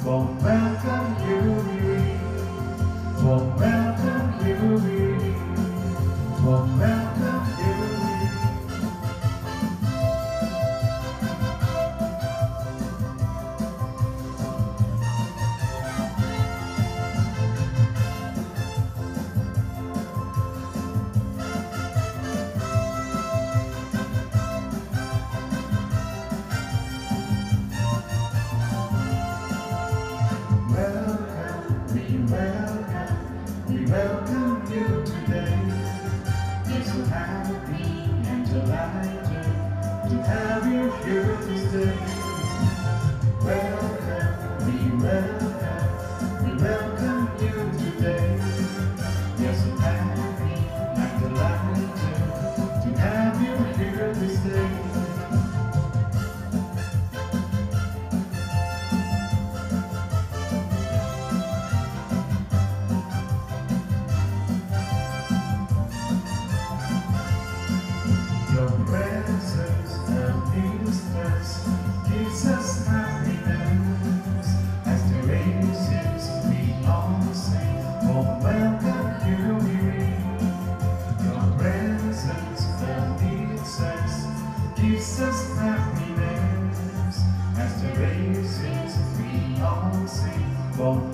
warm welcome you, warm welcome you, warm welcome you. We welcome you today. We're so happy and delighted to have you here to stay. We welcome you today. We're so happy and delighted to have you here to stay. Your presence amazes us, gives us happiness. As the races we all sing, oh welcome you we. Your presence amazes us, gives us happiness. As the races we all sing, oh